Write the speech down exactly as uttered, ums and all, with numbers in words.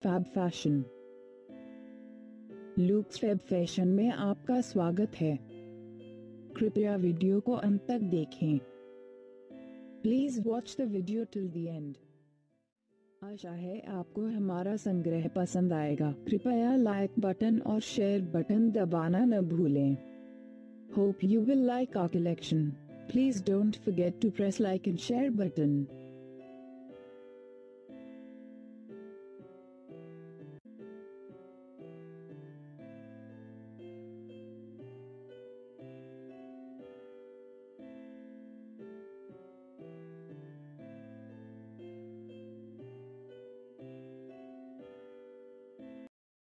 Fab fashion. Looks fab fashion में आपका स्वागत है। कृपया वीडियो को अंत तक देखें। Please watch the video till the end. आशा है आपको हमारा संग्रह पसंद आएगा। कृपया लाइक बटन और शेयर बटन दबाना न भूलें। Hope you will like our collection. Please don't forget to press like and share button.